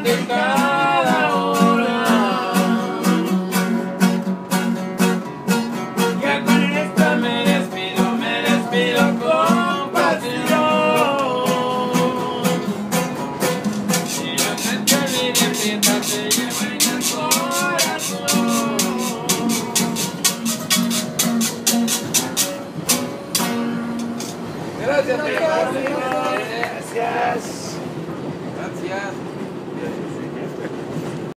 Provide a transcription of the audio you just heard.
de cada hora. Ya con esta me despido con pasión. Y no se te olvide, mientras te llevo en el corazón. Gracias, gracias. Gracias.